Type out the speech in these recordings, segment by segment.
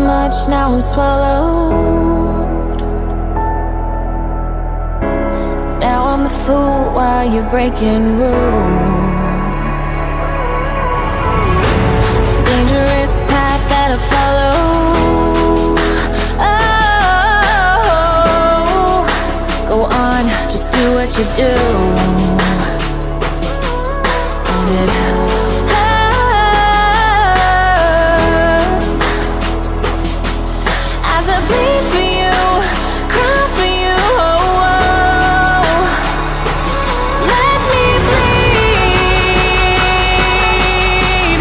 much, now I'm swallowed. Now I'm a fool while you're breaking rules. Dangerous path that I follow. Oh, go on, just do what you do. And it hurts as I bleed for you, cry for you. Oh, oh. Let me bleed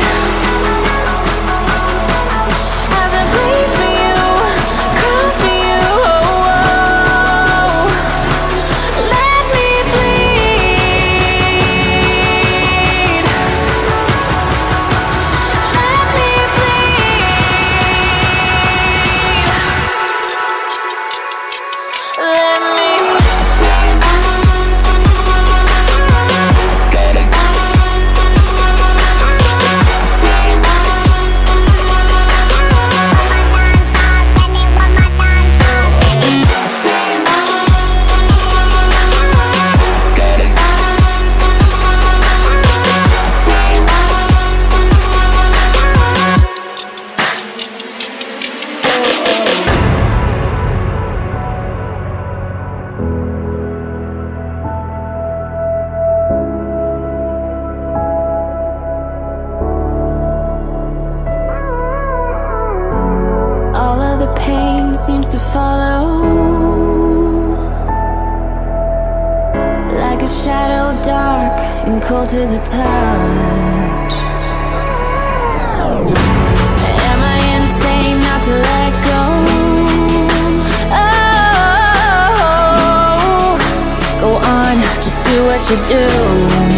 as I bleed for you, cry for you. Oh, oh. Let me bleed. Let me bleed. Let me. All of the pain seems to follow, like a shadow, dark and cold to the touch. Am I insane not to let go? Oh, go on, just do what you do.